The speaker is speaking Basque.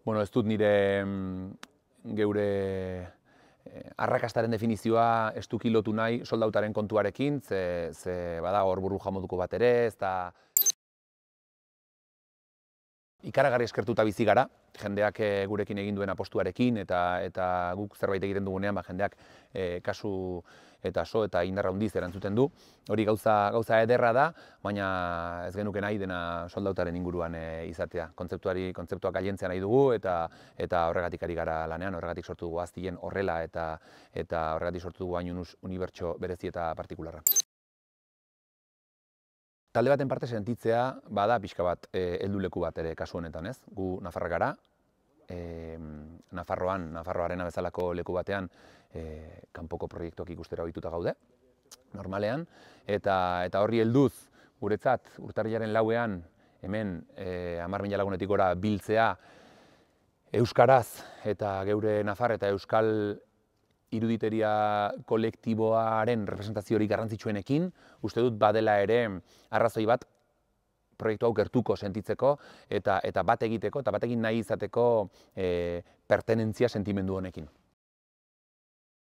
Bueno, ez dut nire geure arrakastaren definizioa estuki lotu nahi soldautaren kontuarekin, ze bada hor burbuja moduko bat ere, ez da ikaragarri eskertuta bizi gara, jendeak gurekin egin duen apostuarekin eta guk zerbait egiten dugunean, jendeak kasu eta so eta indar handiz erantzuten du. Hori gauza ederra da, baina ez genuke nahi dena soldautaren inguruan izatea. Kontzeptuak gailentzea nahi dugu eta horregatik ari gara lanean, horregatik sortu dugu Aztilen horrela eta horregatik sortu dugu Ainunus unibertso berezi eta partikularra. Talde baten parte sentitzea bada pixka bat helduleku bat ere kasu honetan, ez? Gu Nafarrak gara, Nafarroarena bezalako leku batean kanpoko proiektuak ikustera ohituta gaude, normalean, eta horri helduz guretzat urtarrilaren 4ean hemen 10.000 lagunetik gora biltzea euskaraz eta geure Nafar eta euskal iruditeria kolektiboaren representaziorik garrantzitsuenekin, uste dut badela ere arrazoi bat proiektu hau gertuko sentitzeko eta bat egiteko eta bat egin nahi izateko pertenentzia sentimendu honekin.